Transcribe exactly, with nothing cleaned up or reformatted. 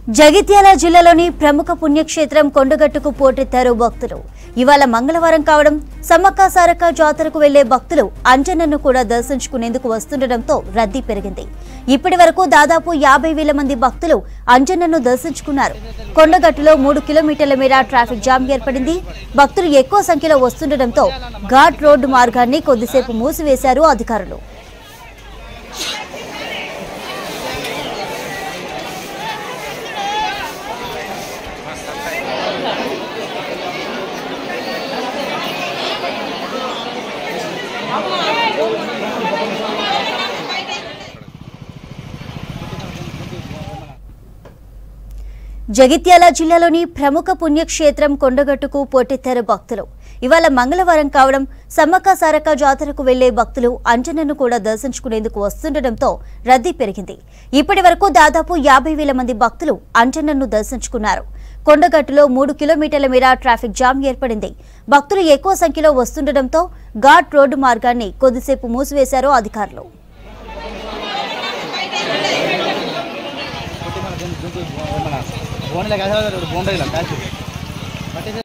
జగిత్యాల జిల్లాలోని ప్రముఖ పుణ్యక్షేత్రం కొండగట్టుకు పోటెత్తారు భక్తులు. ఇవాళ మంగళవారం కావడం సమ్మక్క సారక్క జాతరకు వెళ్లే భక్తులు అంజన్నను కూడా దర్శించుకునేందుకు వస్తుండటంతో రద్దీ పెరిగింది. ఇప్పటి వరకు దాదాపు యాభై వేల మంది భక్తులు అంజన్నను దర్శించుకున్నారు. కొండగట్టులో మూడు కిలోమీటర్ల మేర ట్రాఫిక్ జామ్ ఏర్పడింది. భక్తులు ఎక్కువ సంఖ్యలో వస్తుండటంతో ఘాట్ రోడ్డు మార్గాన్ని కొద్దిసేపు మూసివేశారు అధికారులు. జగిత్యాల జిల్లాలోని ప్రముఖ పుణ్యక్షేత్రం కొండగట్టుకు పోటెత్తారు భక్తులు. ఇవాళ మంగళవారం కావడం సమ్మక్క సారక్క జాతరకు వెళ్లే భక్తులు అంజన్నను కూడా దర్శించుకునేందుకు వస్తుండటంతో రద్దీ పెరిగింది. ఇప్పటి వరకు దాదాపు యాభై వేల మంది భక్తులు అంజన్నను దర్శించుకున్నారు. కొండగట్టులో మూడు కిలోమీటర్ల మేర ట్రాఫిక్ జామ్ ఏర్పడింది. భక్తులు ఎక్కువ సంఖ్యలో వస్తుండటంతో ఘాట్ రోడ్డు మార్గాన్ని కొద్దిసేపు మూసివేశారు అధికారులు.